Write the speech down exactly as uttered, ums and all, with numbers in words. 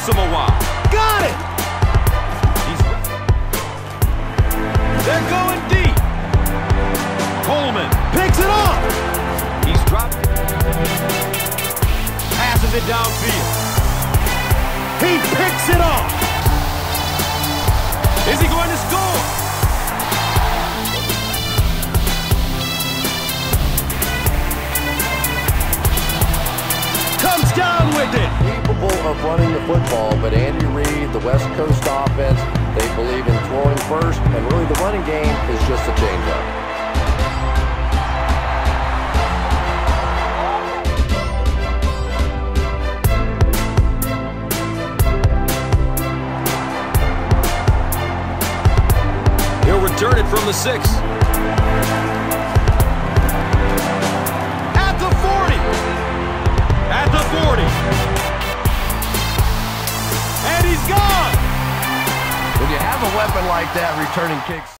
him a while. Got it! He's... They're going deep. Coleman Picks it off! He's dropped. Passes it downfield. He picks it off! Is he going to score? Comes down with it! Capable of running the football, but Andy Reid, the West Coast offense, they believe in throwing first, and really the running game is just a change-up. He'll return it from the six. At the forty. At the forty. And he's gone. When you have a weapon like that, returning kicks.